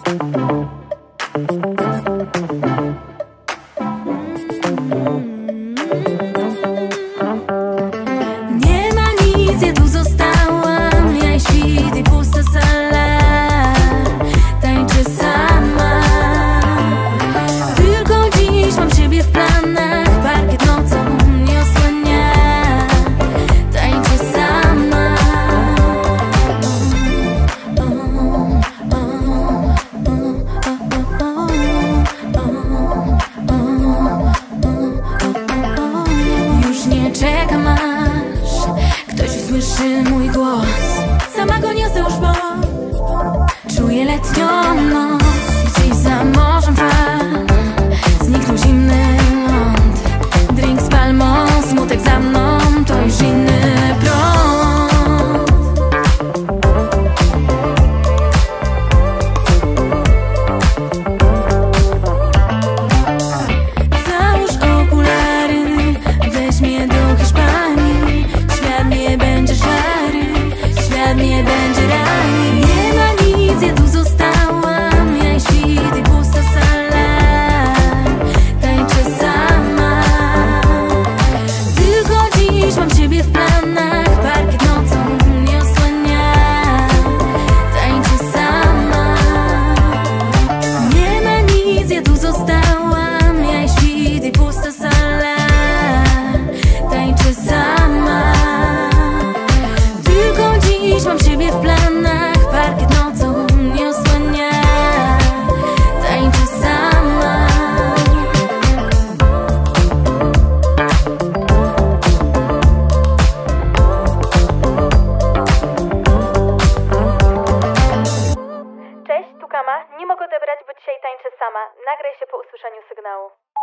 Nie ma nic, ja tu zostałam, ja i świt i pusta sala. Tańczę sama, tylko dziś mam ciebie w planach. Parkiet nocą mnie osłania. Tańczę sama. Już nie czekam, aż ktoś usłyszy mój głos. Sama go niosę już, bo czuję letnią noc. Gdzieś za morzem fal zniknął zimny ląd. Drink z palmą, smutek za mną, to już inny prąd. Załóż okulary, weź mnie do Hiszpanii. Świat nie będzie szary, świat nie będzie rani. Nie ma nic, ja tu zostałam, ja i świt i pusta sala. Tańczę sama, tylko dziś mam ciebie w planach. Parkiet nocą mnie osłania. Tańczę sama. Nie ma nic, ja tu zostałam, ja i świt i pusta sala. Tańczę sama, tylko dziś mam ciebie w planach. Parkiet nocą mnie osłania. Tańczę sama. Cześć, tu Kama. Nie mogę odebrać, bo dzisiaj tańczę sama. Nagraj się po usłyszeniu sygnału.